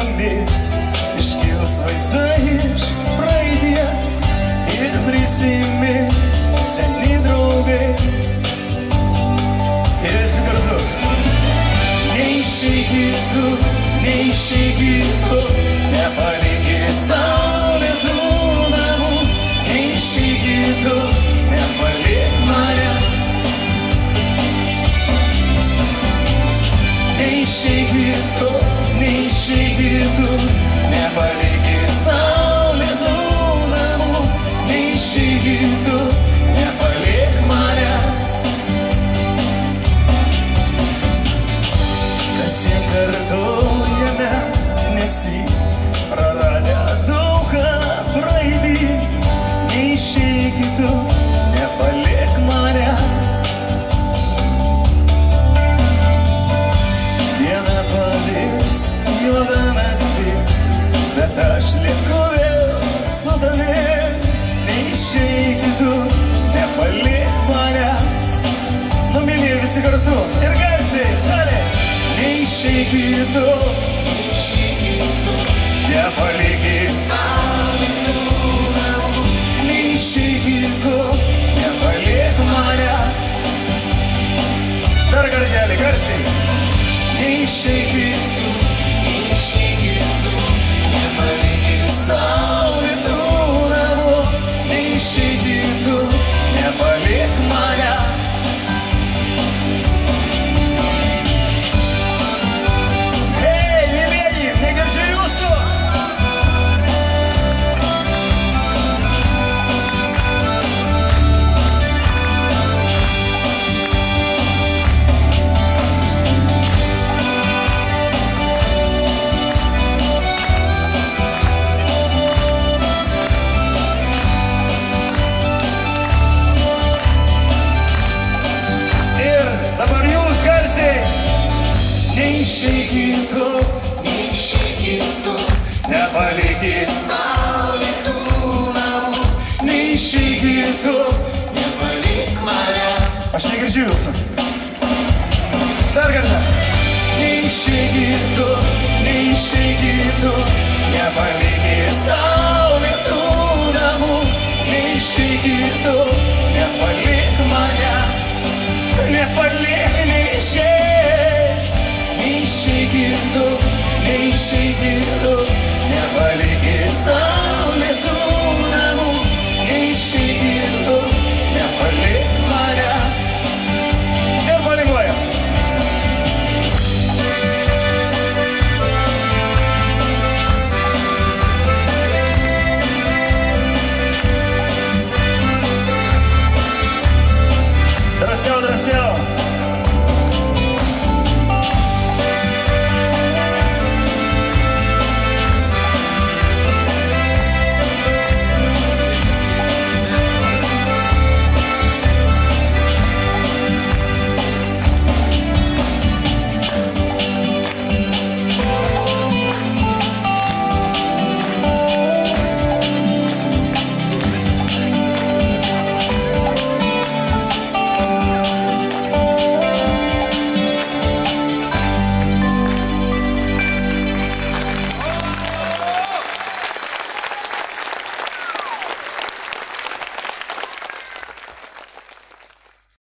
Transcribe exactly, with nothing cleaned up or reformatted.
skambės, iškils vaizdai iš praeities ir prisimins seni draugai. Ir visi kartu. Neišeikit tu, neišeikit tu, nepalikit saulėtų namų. Neišeikit tu, nepalik manęs. Neišeikit tu, neišeikit tu, nepalikit saulėtų namų. Neišeikit tu, nepalik manęs. Kasdien kartojame, nesyk praradę daug ką praeitį. Neišeikit tu, nepalik manęs. Diena pavirs juodą naktį, bet aš lieku vėl su tavim. Neišeikit tu, nepalik manęs. Numylė visi kartu ir garsiai, salė. Neišeikit tu, neišeikit tu, nepalikit saulėtų namų. Neišeikit tu, nepalik manęs. Dar kartelį, garsiai. Neišeikit tu, neišeikit tu, nepalikit saulėtų namų. Neišeikit tu, nepalik manęs. Hei, mylėji, negirdžiu jūsų. Dabar jūs garsiai. Neišeikit tu, neišeikit tu, nepalikit saulėtų namų. Neišeikit tu, nepalik manęs. Aš negirdžiu jūsų. Dar kartą. Neišeikit tu, neišeikit tu, nepalikit saulėtų namų. Neišeikit tu, nepalik manęs. Nepalik